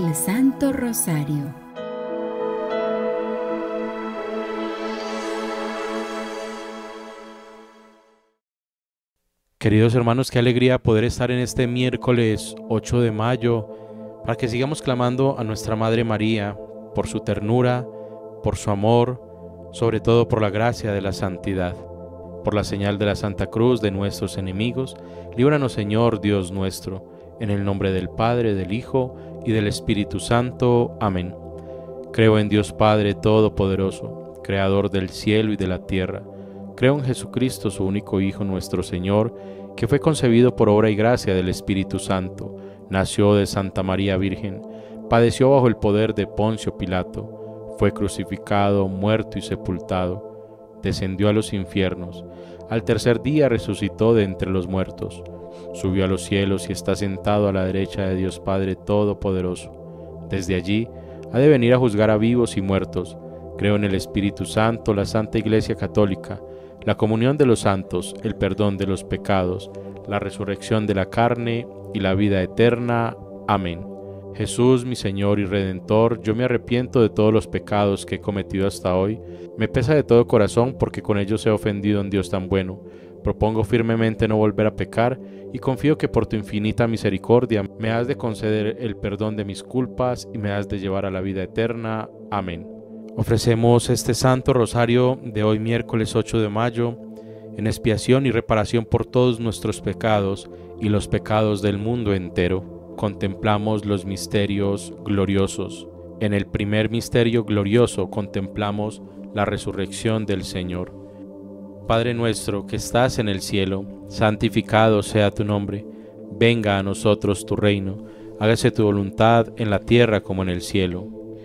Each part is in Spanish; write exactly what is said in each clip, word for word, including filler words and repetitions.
el Santo Rosario. Queridos hermanos, qué alegría poder estar en este miércoles ocho de mayo para que sigamos clamando a nuestra Madre María por su ternura, por su amor, sobre todo por la gracia de la santidad. Por la señal de la Santa Cruz de nuestros enemigos, líbranos, Señor Dios nuestro, en el nombre del Padre, del Hijo y del Espíritu Santo. Amén. Creo en Dios Padre Todopoderoso, Creador del cielo y de la tierra. Creo en Jesucristo, su único Hijo, nuestro Señor, que fue concebido por obra y gracia del Espíritu Santo, nació de Santa María Virgen, padeció bajo el poder de Poncio Pilato, fue crucificado, muerto y sepultado, descendió a los infiernos, al tercer día resucitó de entre los muertos, subió a los cielos y está sentado a la derecha de Dios Padre Todopoderoso. Desde allí ha de venir a juzgar a vivos y muertos. Creo en el Espíritu Santo, la Santa Iglesia Católica, la comunión de los santos, el perdón de los pecados, la resurrección de la carne y la vida eterna. Amén. Jesús, mi Señor y Redentor, yo me arrepiento de todos los pecados que he cometido hasta hoy. Me pesa de todo corazón porque con ellos he ofendido a un Dios tan bueno. Propongo firmemente no volver a pecar y confío que por tu infinita misericordia me has de conceder el perdón de mis culpas y me has de llevar a la vida eterna. Amén. Ofrecemos este Santo Rosario de hoy miércoles ocho de mayo en expiación y reparación por todos nuestros pecados y los pecados del mundo entero. Contemplamos los misterios gloriosos. En el primer misterio glorioso contemplamos la resurrección del Señor. Padre nuestro que estás en el cielo, santificado sea tu nombre. Venga a nosotros tu reino. Hágase tu voluntad en la tierra como en el cielo.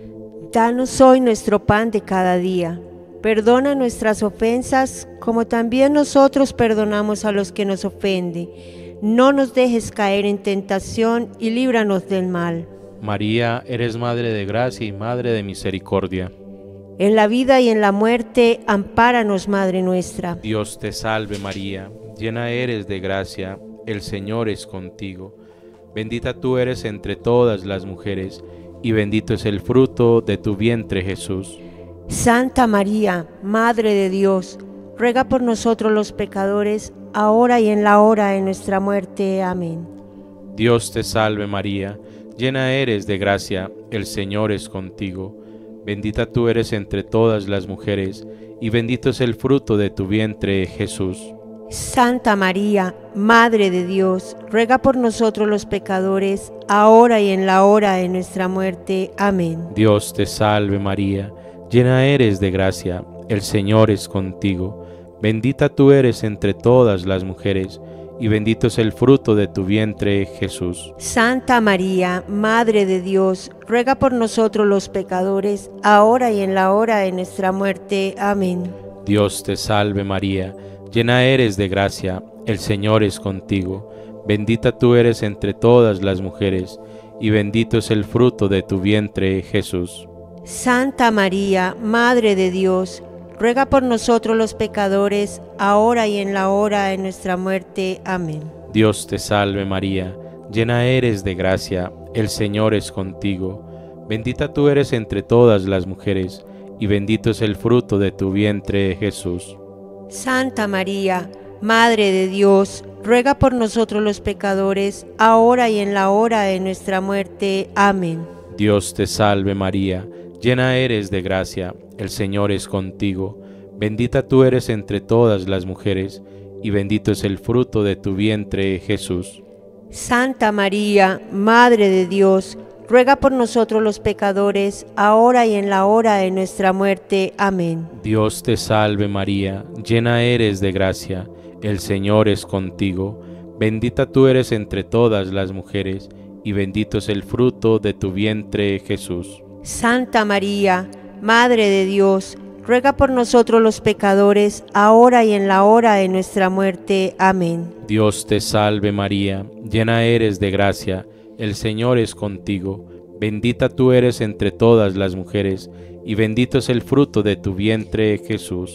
Danos hoy nuestro pan de cada día. Perdona nuestras ofensas, como también nosotros perdonamos a los que nos ofenden. No nos dejes caer en tentación y líbranos del mal. María, eres Madre de gracia y Madre de misericordia. En la vida y en la muerte, ampáranos, Madre nuestra. Dios te salve María, llena eres de gracia, el Señor es contigo. Bendita tú eres entre todas las mujeres, y bendito es el fruto de tu vientre, Jesús. Santa María, Madre de Dios, ruega por nosotros los pecadores, ahora y en la hora de nuestra muerte. Amén. Dios te salve María, llena eres de gracia, el Señor es contigo. Bendita tú eres entre todas las mujeres, y bendito es el fruto de tu vientre, Jesús. Santa María, Madre de Dios, ruega por nosotros los pecadores, ahora y en la hora de nuestra muerte. Amén. Dios te salve María, llena eres de gracia, el Señor es contigo. Bendita tú eres entre todas las mujeres, y bendito es el fruto de tu vientre, Jesús. Santa María, Madre de Dios, ruega por nosotros los pecadores, ahora y en la hora de nuestra muerte. Amén. Dios te salve María, llena eres de gracia, el Señor es contigo. Bendita tú eres entre todas las mujeres, y bendito es el fruto de tu vientre, Jesús. Santa María, Madre de Dios, ruega por nosotros los pecadores, ahora y en la hora de nuestra muerte. Amén. Dios te salve María, llena eres de gracia, el Señor es contigo. Bendita tú eres entre todas las mujeres, y bendito es el fruto de tu vientre, Jesús. Santa María, Madre de Dios, ruega por nosotros los pecadores, ahora y en la hora de nuestra muerte. Amén. Dios te salve María, llena eres de gracia, el Señor es contigo. Bendita tú eres entre todas las mujeres, y bendito es el fruto de tu vientre, Jesús. Santa María, Madre de Dios, ruega por nosotros los pecadores, ahora y en la hora de nuestra muerte. Amén. Dios te salve María, llena eres de gracia, el Señor es contigo. Bendita tú eres entre todas las mujeres, y bendito es el fruto de tu vientre, Jesús. Santa María, Madre de Dios, ruega por nosotros los pecadores, ahora y en la hora de nuestra muerte. Amén. Dios te salve María, llena eres de gracia, el Señor es contigo. Bendita tú eres entre todas las mujeres, y bendito es el fruto de tu vientre, Jesús.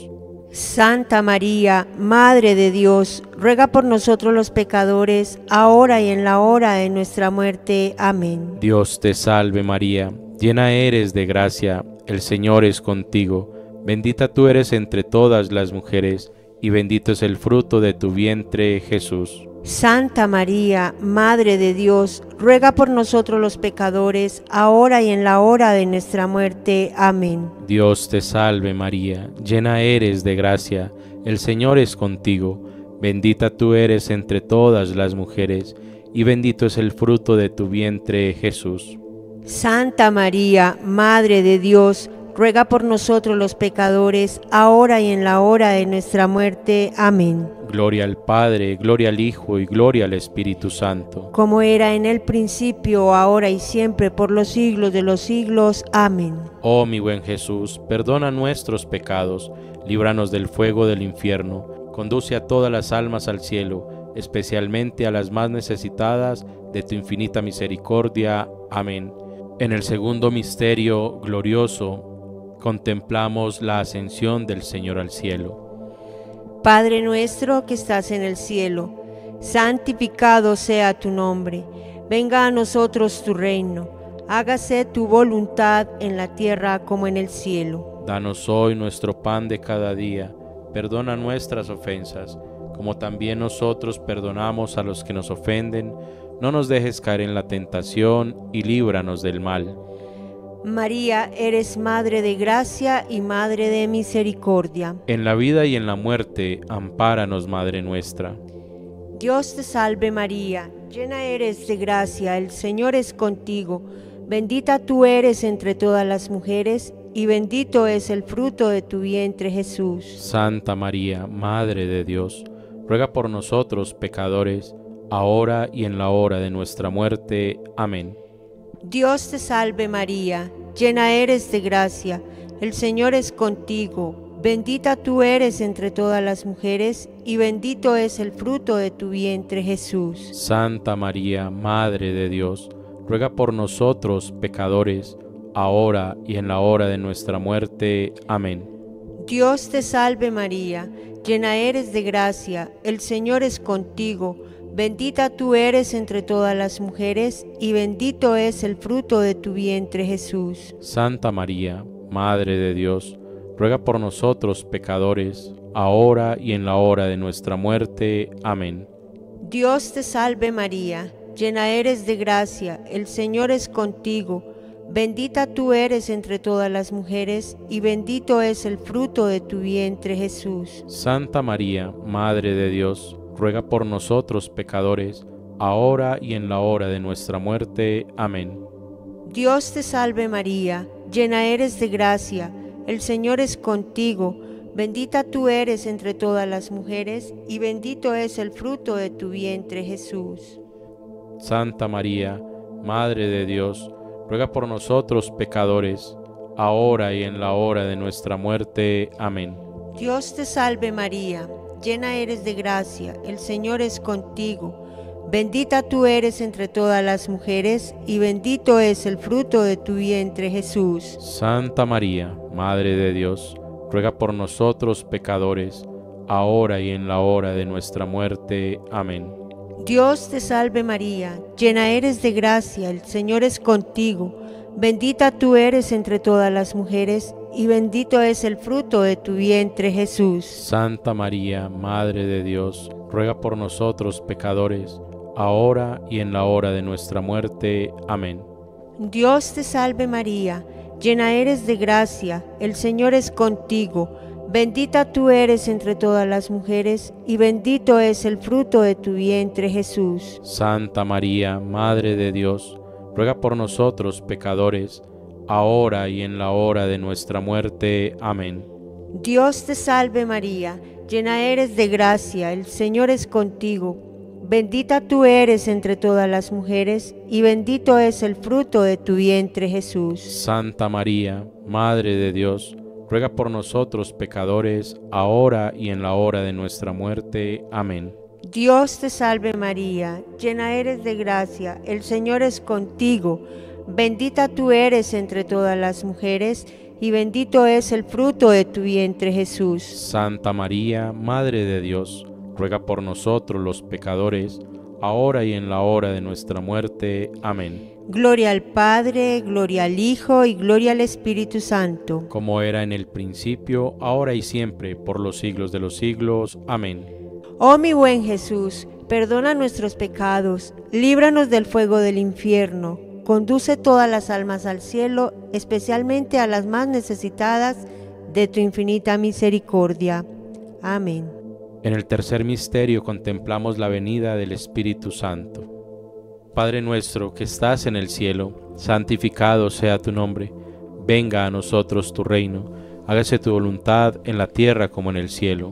Santa María, Madre de Dios, ruega por nosotros los pecadores, ahora y en la hora de nuestra muerte. Amén. Dios te salve María, llena eres de gracia, el Señor es contigo. Bendita tú eres entre todas las mujeres, y bendito es el fruto de tu vientre, Jesús. Santa María, Madre de Dios, ruega por nosotros los pecadores, ahora y en la hora de nuestra muerte. Amén. Dios te salve María, llena eres de gracia, el Señor es contigo. Bendita tú eres entre todas las mujeres, y bendito es el fruto de tu vientre, Jesús. Santa María, Madre de Dios, ruega por nosotros los pecadores, ahora y en la hora de nuestra muerte. Amén. Gloria al Padre, gloria al Hijo y gloria al Espíritu Santo. Como era en el principio, ahora y siempre, por los siglos de los siglos. Amén. Oh mi buen Jesús, perdona nuestros pecados, líbranos del fuego del infierno, conduce a todas las almas al cielo, especialmente a las más necesitadas de tu infinita misericordia. Amén. En el segundo misterio glorioso, contemplamos la ascensión del Señor al cielo. Padre nuestro que estás en el cielo, santificado sea tu nombre. Venga a nosotros tu reino. Hágase tu voluntad en la tierra como en el cielo. Danos hoy nuestro pan de cada día. Perdona nuestras ofensas, como también nosotros perdonamos a los que nos ofenden. No nos dejes caer en la tentación y líbranos del mal. María, eres Madre de gracia y Madre de misericordia. En la vida y en la muerte, ampáranos, Madre nuestra. Dios te salve María, llena eres de gracia, el Señor es contigo. Bendita tú eres entre todas las mujeres, y bendito es el fruto de tu vientre, Jesús. Santa María, Madre de Dios, ruega por nosotros pecadores, ahora y en la hora de nuestra muerte. Amén. Dios te salve María, llena eres de gracia, el Señor es contigo. Bendita tú eres entre todas las mujeres, y bendito es el fruto de tu vientre, Jesús. Santa María, Madre de Dios, ruega por nosotros pecadores, ahora y en la hora de nuestra muerte. Amén. Dios te salve María, llena eres de gracia, el Señor es contigo. Bendita tú eres entre todas las mujeres, y bendito es el fruto de tu vientre, Jesús. Santa María, Madre de Dios, ruega por nosotros pecadores, ahora y en la hora de nuestra muerte. Amén. Dios te salve María, llena eres de gracia, el Señor es contigo. Bendita tú eres entre todas las mujeres, y bendito es el fruto de tu vientre, Jesús. Santa María, Madre de Dios, ruega por nosotros pecadores, ahora y en la hora de nuestra muerte. Amén. Dios te salve María, llena eres de gracia, el Señor es contigo. Bendita tú eres entre todas las mujeres, y bendito es el fruto de tu vientre, Jesús. Santa María, Madre de Dios, ruega por nosotros pecadores, ahora y en la hora de nuestra muerte. Amén. Dios te salve María, llena eres de gracia, el Señor es contigo. Bendita tú eres entre todas las mujeres, y bendito es el fruto de tu vientre, Jesús. Santa María, Madre de Dios, ruega por nosotros pecadores, ahora y en la hora de nuestra muerte. Amén. Dios te salve María, llena eres de gracia, el Señor es contigo. Bendita tú eres entre todas las mujeres, y bendito es el fruto de tu vientre, Jesús. Santa María, Madre de Dios, ruega por nosotros pecadores, ahora y en la hora de nuestra muerte. Amén. Dios te salve María, llena eres de gracia, el Señor es contigo. Bendita tú eres entre todas las mujeres, y bendito es el fruto de tu vientre, Jesús. Santa María, Madre de Dios, ruega por nosotros pecadores, ahora y en la hora de nuestra muerte. Amén. Dios te salve María, llena eres de gracia, el Señor es contigo. Bendita tú eres entre todas las mujeres, y bendito es el fruto de tu vientre, Jesús. Santa María, Madre de Dios, ruega por nosotros pecadores, ahora y en la hora de nuestra muerte. Amén. Dios te salve María, llena eres de gracia, el Señor es contigo. Bendita tú eres entre todas las mujeres, y bendito es el fruto de tu vientre, Jesús. Santa María, Madre de Dios, ruega por nosotros los pecadores, ahora y en la hora de nuestra muerte. Amén. Gloria al Padre, gloria al Hijo y gloria al Espíritu Santo. Como era en el principio, ahora y siempre, por los siglos de los siglos. Amén. Oh mi buen Jesús, perdona nuestros pecados, líbranos del fuego del infierno, conduce todas las almas al cielo, especialmente a las más necesitadas de tu infinita misericordia. Amén. En el tercer misterio contemplamos la venida del Espíritu Santo. Padre nuestro que estás en el cielo, santificado sea tu nombre. Venga a nosotros tu reino, hágase tu voluntad en la tierra como en el cielo.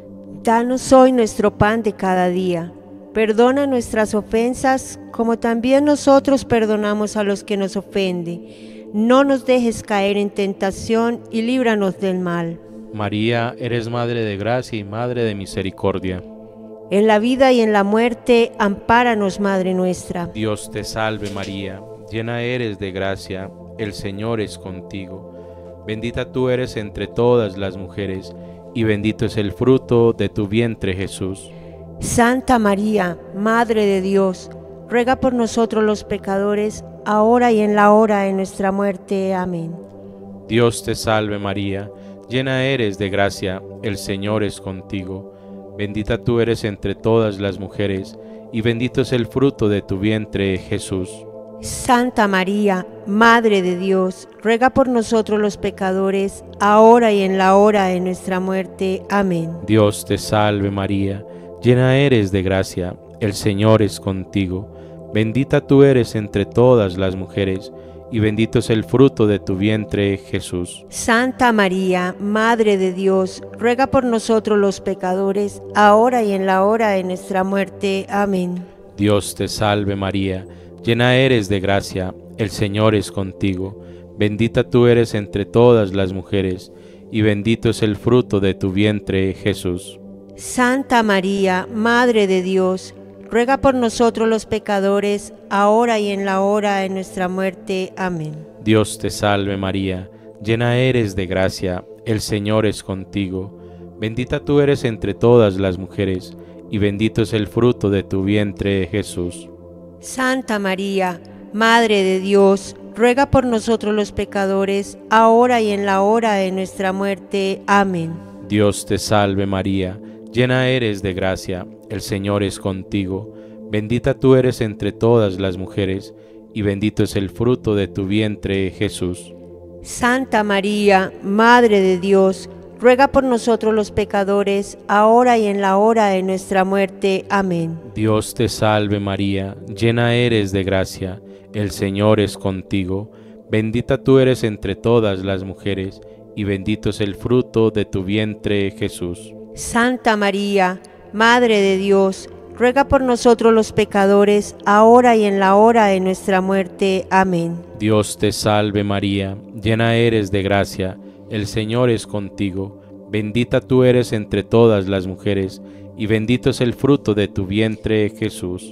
Danos hoy nuestro pan de cada día. Perdona nuestras ofensas, como también nosotros perdonamos a los que nos ofenden. No nos dejes caer en tentación y líbranos del mal. María, eres Madre de gracia y Madre de misericordia. En la vida y en la muerte, ampáranos, Madre nuestra. Dios te salve María, llena eres de gracia, el Señor es contigo. Bendita tú eres entre todas las mujeres, y bendito es el fruto de tu vientre, Jesús. Santa María, Madre de Dios, ruega por nosotros los pecadores, ahora y en la hora de nuestra muerte. Amén. Dios te salve María, llena eres de gracia, el Señor es contigo. Bendita tú eres entre todas las mujeres, y bendito es el fruto de tu vientre, Jesús. Santa María, Madre de Dios, ruega por nosotros los pecadores, ahora y en la hora de nuestra muerte. Amén. Dios te salve María, llena eres de gracia, el Señor es contigo. Bendita tú eres entre todas las mujeres, y bendito es el fruto de tu vientre, Jesús. Santa María, Madre de Dios, ruega por nosotros los pecadores, ahora y en la hora de nuestra muerte. Amén. Dios te salve María, llena eres de gracia, el Señor es contigo. Bendita tú eres entre todas las mujeres, y bendito es el fruto de tu vientre, Jesús. Santa María, Madre de Dios, ruega por nosotros los pecadores, ahora y en la hora de nuestra muerte. Amén. Dios te salve María, llena eres de gracia, el Señor es contigo. Bendita tú eres entre todas las mujeres, y bendito es el fruto de tu vientre, Jesús. Santa María, Madre de Dios, ruega por nosotros los pecadores, ahora y en la hora de nuestra muerte. Amén. Dios te salve María, llena eres de gracia, el Señor es contigo. Bendita tú eres entre todas las mujeres, y bendito es el fruto de tu vientre, Jesús. Santa María, Madre de Dios, ruega por nosotros los pecadores, ahora y en la hora de nuestra muerte. Amén. Dios te salve María, llena eres de gracia, el Señor es contigo. Bendita tú eres entre todas las mujeres, y bendito es el fruto de tu vientre, Jesús. Santa María, Madre de Dios, ruega por nosotros los pecadores, ahora y en la hora de nuestra muerte. Amén. Dios te salve María, llena eres de gracia, el Señor es contigo. Bendita tú eres entre todas las mujeres, y bendito es el fruto de tu vientre, Jesús.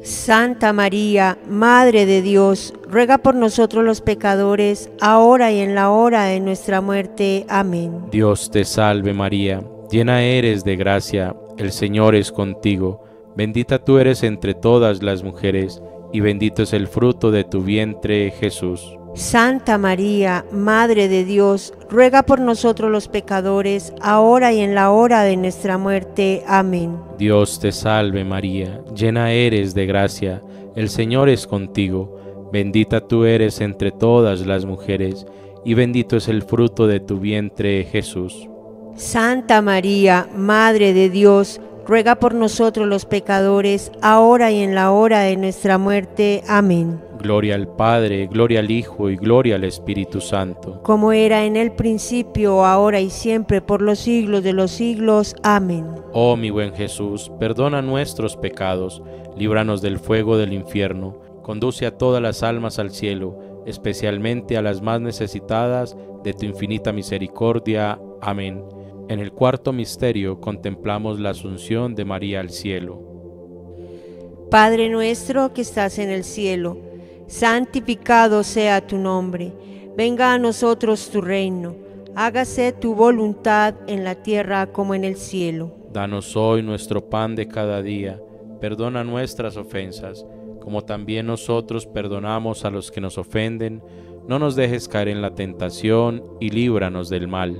Santa María, Madre de Dios, ruega por nosotros los pecadores, ahora y en la hora de nuestra muerte. Amén. Dios te salve María, llena eres de gracia, el Señor es contigo. Bendita tú eres entre todas las mujeres, y bendito es el fruto de tu vientre, Jesús. Santa María, Madre de Dios, ruega por nosotros los pecadores, ahora y en la hora de nuestra muerte. Amén. Dios te salve María, llena eres de gracia, el Señor es contigo. Bendita tú eres entre todas las mujeres, y bendito es el fruto de tu vientre, Jesús. Santa María, Madre de Dios, ruega por nosotros los pecadores, ahora y en la hora de nuestra muerte. Amén. Gloria al Padre, gloria al Hijo y gloria al Espíritu Santo. Como era en el principio, ahora y siempre, por los siglos de los siglos. Amén. Oh mi buen Jesús, perdona nuestros pecados, líbranos del fuego del infierno, conduce a todas las almas al cielo, especialmente a las más necesitadas de tu infinita misericordia. Amén. En el cuarto misterio contemplamos la asunción de María al cielo. Padre nuestro que estás en el cielo, santificado sea tu nombre. venga a nosotros tu reino. Hágase tu voluntad en la tierra como en el cielo. Danos hoy nuestro pan de cada día. Perdona nuestras ofensas, como también nosotros perdonamos a los que nos ofenden. No nos dejes caer en la tentación y líbranos del mal.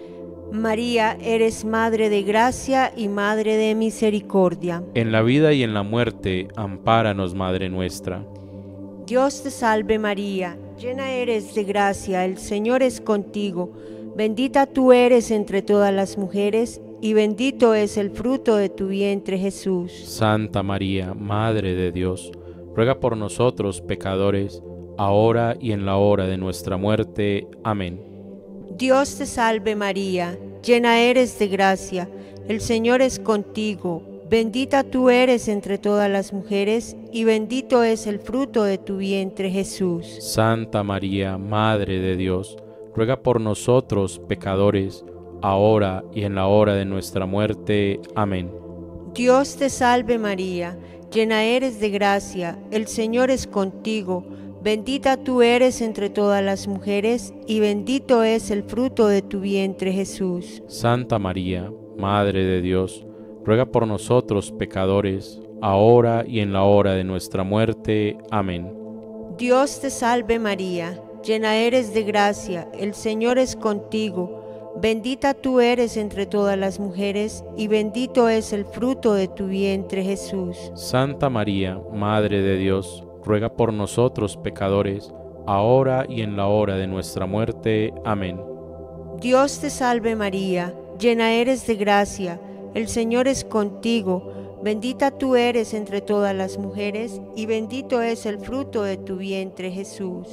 María, eres Madre de gracia y Madre de misericordia. En la vida y en la muerte, ampáranos, Madre nuestra. Dios te salve María, llena eres de gracia, el Señor es contigo. Bendita tú eres entre todas las mujeres, y bendito es el fruto de tu vientre Jesús. Santa María, Madre de Dios, ruega por nosotros pecadores, ahora y en la hora de nuestra muerte. Amén. Dios te salve María, llena eres de gracia, el Señor es contigo. Bendita tú eres entre todas las mujeres, y bendito es el fruto de tu vientre Jesús. Santa María, Madre de Dios, ruega por nosotros pecadores, ahora y en la hora de nuestra muerte. Amén. Dios te salve María, llena eres de gracia, el Señor es contigo. Bendita tú eres entre todas las mujeres, y bendito es el fruto de tu vientre Jesús. Santa María, Madre de Dios, ruega por nosotros pecadores, ahora y en la hora de nuestra muerte. Amén. Dios te salve María, llena eres de gracia, el Señor es contigo. Bendita tú eres entre todas las mujeres, y bendito es el fruto de tu vientre Jesús. Santa María, Madre de Dios, ruega por nosotros pecadores, ahora y en la hora de nuestra muerte. Amén. Dios te salve María, llena eres de gracia, el Señor es contigo. Bendita tú eres entre todas las mujeres, y bendito es el fruto de tu vientre Jesús.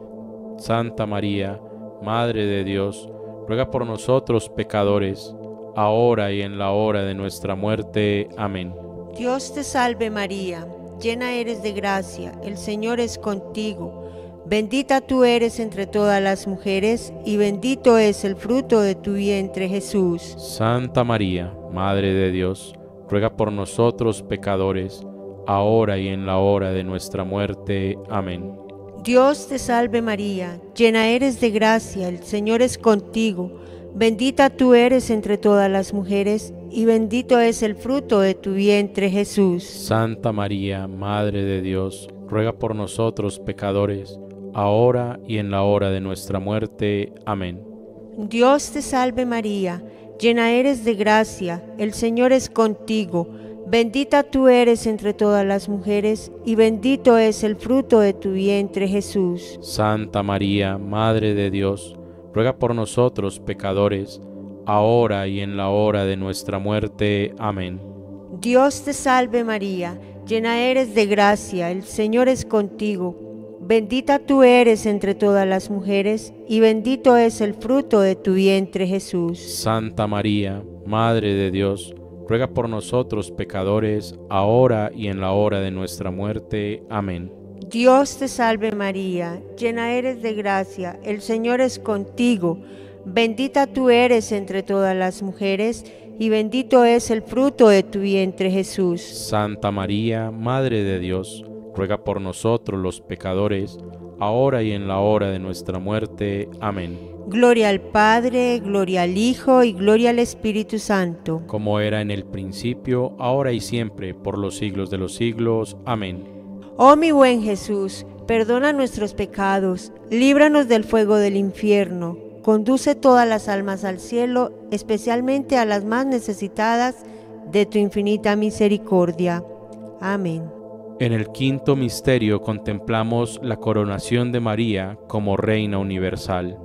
Santa María, Madre de Dios, ruega por nosotros pecadores, ahora y en la hora de nuestra muerte. Amén. Dios te salve María, llena eres de gracia, el Señor es contigo. Bendita tú eres entre todas las mujeres, y bendito es el fruto de tu vientre Jesús. Santa María, Madre de Dios, ruega por nosotros pecadores, ahora y en la hora de nuestra muerte. Amén. Dios te salve María, llena eres de gracia, el Señor es contigo. Bendita tú eres entre todas las mujeres, y bendito es el fruto de tu vientre Jesús. Santa María, Madre de Dios, ruega por nosotros pecadores, ahora y en la hora de nuestra muerte. Amén. Dios te salve María, llena eres de gracia, el Señor es contigo. Bendita tú eres entre todas las mujeres, y bendito es el fruto de tu vientre Jesús. Santa María, Madre de Dios, ruega por nosotros pecadores, ahora y en la hora de nuestra muerte. Amén. Dios te salve María, llena eres de gracia, el Señor es contigo. Bendita tú eres entre todas las mujeres, y bendito es el fruto de tu vientre Jesús. Santa María, Madre de Dios, ruega por nosotros pecadores, ahora y en la hora de nuestra muerte. Amén. Dios te salve María, llena eres de gracia, el Señor es contigo. Bendita tú eres entre todas las mujeres, y bendito es el fruto de tu vientre Jesús. Santa María, Madre de Dios, ruega por nosotros los pecadores, ahora y en la hora de nuestra muerte. Amén. Gloria al Padre, gloria al Hijo y gloria al Espíritu Santo. Como era en el principio, ahora y siempre, por los siglos de los siglos. Amén. Oh mi buen Jesús, perdona nuestros pecados, líbranos del fuego del infierno, conduce todas las almas al cielo, especialmente a las más necesitadas de tu infinita misericordia. Amén. En el quinto misterio contemplamos la coronación de María como Reina Universal.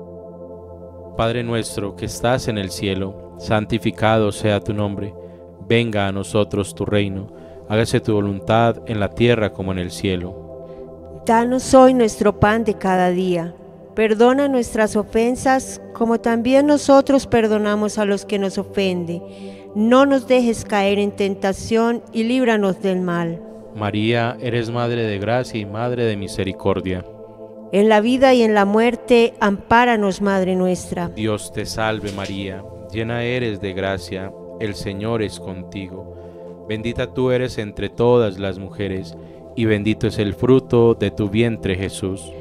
Padre nuestro que estás en el cielo, santificado sea tu nombre. Venga a nosotros tu reino. Hágase tu voluntad en la tierra como en el cielo. Danos hoy nuestro pan de cada día. Perdona nuestras ofensas, como también nosotros perdonamos a los que nos ofenden. No nos dejes caer en tentación y líbranos del mal. María, eres Madre de gracia y Madre de misericordia. En la vida y en la muerte, ampáranos, Madre nuestra. Dios te salve María, llena eres de gracia, el Señor es contigo. Bendita tú eres entre todas las mujeres, y bendito es el fruto de tu vientre Jesús.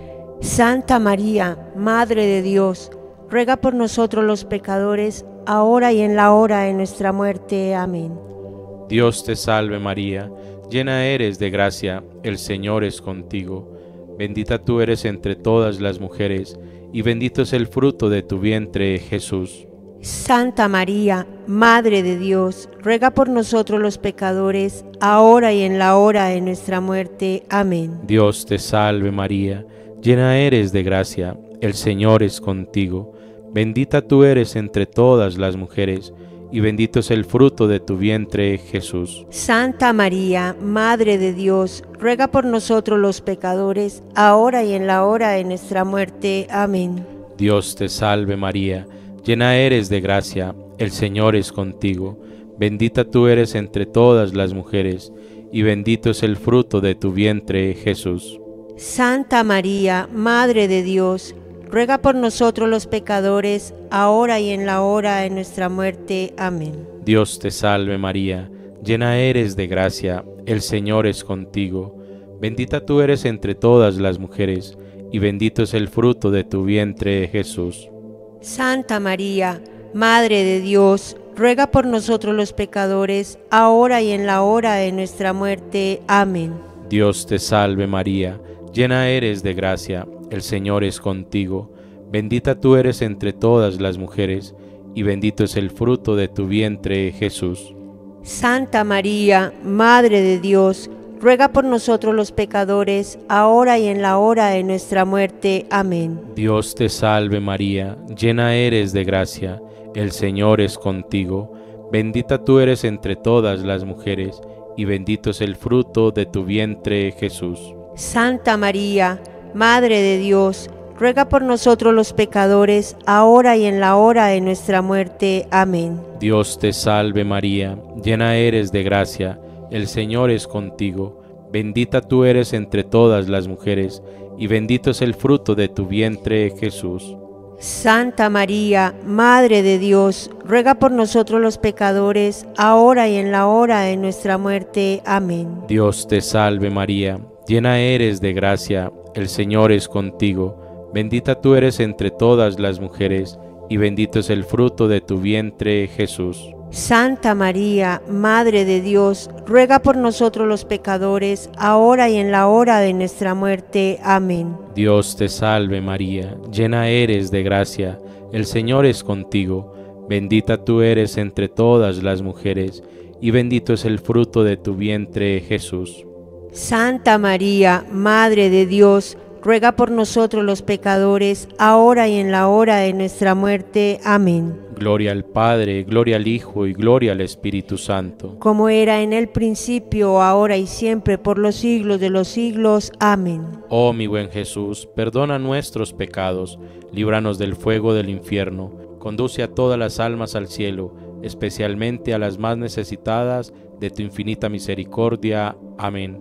Santa María, Madre de Dios, ruega por nosotros los pecadores, ahora y en la hora de nuestra muerte. Amén. Dios te salve María, llena eres de gracia, el Señor es contigo. Bendita tú eres entre todas las mujeres, y bendito es el fruto de tu vientre, Jesús. Santa María, Madre de Dios, ruega por nosotros los pecadores, ahora y en la hora de nuestra muerte. Amén. Dios te salve María, llena eres de gracia, el Señor es contigo. Bendita tú eres entre todas las mujeres, y bendito es el fruto de tu vientre, Jesús. Santa María, Madre de Dios, ruega por nosotros los pecadores, ahora y en la hora de nuestra muerte. Amén. Dios te salve María, llena eres de gracia, el Señor es contigo. Bendita tú eres entre todas las mujeres, y bendito es el fruto de tu vientre, Jesús. Santa María, Madre de Dios, ruega por nosotros los pecadores, ahora y en la hora de nuestra muerte. Amén. Dios te salve María, llena eres de gracia, el Señor es contigo. Bendita tú eres entre todas las mujeres, y bendito es el fruto de tu vientre, Jesús. Santa María, Madre de Dios, ruega por nosotros los pecadores, ahora y en la hora de nuestra muerte. Amén. Dios te salve María, llena eres de gracia, el Señor es contigo. Bendita tú eres entre todas las mujeres, y bendito es el fruto de tu vientre, Jesús. Santa María, Madre de Dios, ruega por nosotros los pecadores, ahora y en la hora de nuestra muerte. Amén. Dios te salve María, llena eres de gracia, el Señor es contigo. Bendita tú eres entre todas las mujeres, y bendito es el fruto de tu vientre, Jesús. Santa María, Madre de Dios, ruega por nosotros los pecadores, ahora y en la hora de nuestra muerte. Amén. Dios te salve María, llena eres de gracia, el Señor es contigo. Bendita tú eres entre todas las mujeres, y bendito es el fruto de tu vientre, Jesús. Santa María, Madre de Dios, ruega por nosotros los pecadores, ahora y en la hora de nuestra muerte. Amén. Dios te salve María, llena eres de gracia, el Señor es contigo. Bendita tú eres entre todas las mujeres, y bendito es el fruto de tu vientre, Jesús. Santa María, Madre de Dios, ruega por nosotros los pecadores, ahora y en la hora de nuestra muerte. Amén. Dios te salve María, llena eres de gracia, el Señor es contigo. Bendita tú eres entre todas las mujeres, y bendito es el fruto de tu vientre, Jesús. Santa María, Madre de Dios, ruega por nosotros los pecadores, ahora y en la hora de nuestra muerte. Amén. Gloria al Padre, gloria al Hijo y gloria al Espíritu Santo. Como era en el principio, ahora y siempre, por los siglos de los siglos. Amén. Oh mi buen Jesús, perdona nuestros pecados, líbranos del fuego del infierno, conduce a todas las almas al cielo, especialmente a las más necesitadas de tu infinita misericordia. Amén.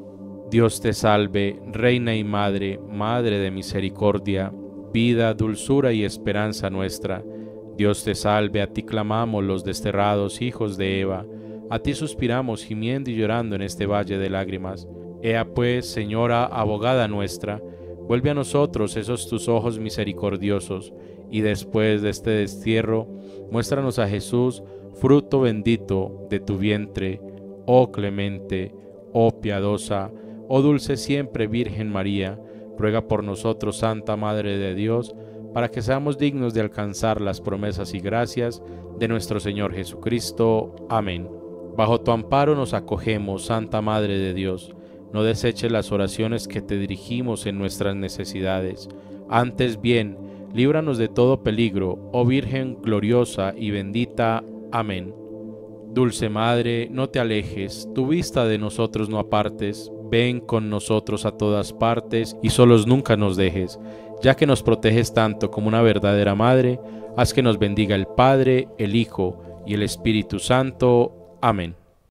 Dios te salve, Reina y Madre, Madre de misericordia, vida, dulzura y esperanza nuestra. Dios te salve, a ti clamamos los desterrados hijos de Eva, a ti suspiramos gimiendo y llorando en este valle de lágrimas. Ea pues, Señora, abogada nuestra, vuelve a nosotros esos tus ojos misericordiosos, y después de este destierro, muéstranos a Jesús, fruto bendito de tu vientre, oh clemente, oh piadosa, oh dulce siempre Virgen María, ruega por nosotros, Santa Madre de Dios, para que seamos dignos de alcanzar las promesas y gracias de nuestro Señor Jesucristo. Amén. Bajo tu amparo nos acogemos, Santa Madre de Dios. No deseches las oraciones que te dirigimos en nuestras necesidades. Antes bien, líbranos de todo peligro, oh Virgen gloriosa y bendita. Amén. Dulce Madre, no te alejes, tu vista de nosotros no apartes. Ven con nosotros a todas partes y solos nunca nos dejes. Ya que nos proteges tanto como una verdadera madre, haz que nos bendiga el Padre, el Hijo y el Espíritu Santo. Amén.